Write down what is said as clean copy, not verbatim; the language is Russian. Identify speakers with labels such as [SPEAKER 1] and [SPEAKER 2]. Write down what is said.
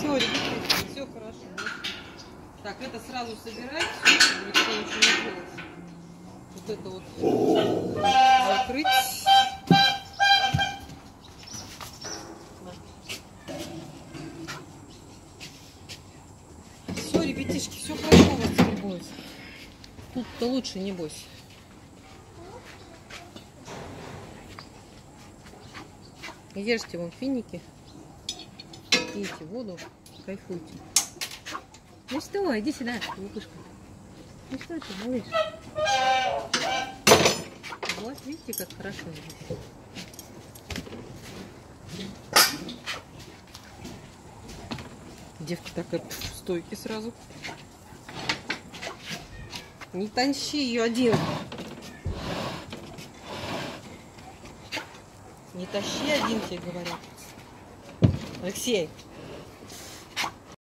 [SPEAKER 1] Все, ребята, все хорошо. Так, это сразу собирать, никто ничего не делать. Вот это вот закрыть. Все, ребятишки, все хорошо у вас теперь будет. Тут-то лучше, не бойся. Ешьте вон финики, пейте воду, кайфуйте. Ну что, иди сюда, лукушка. Ну что ты, малыш? Вот, видите, как хорошо здесь. Девка такая в стойке сразу. Не тащи ее один. Не тащи один, тебе говорят. Алексей.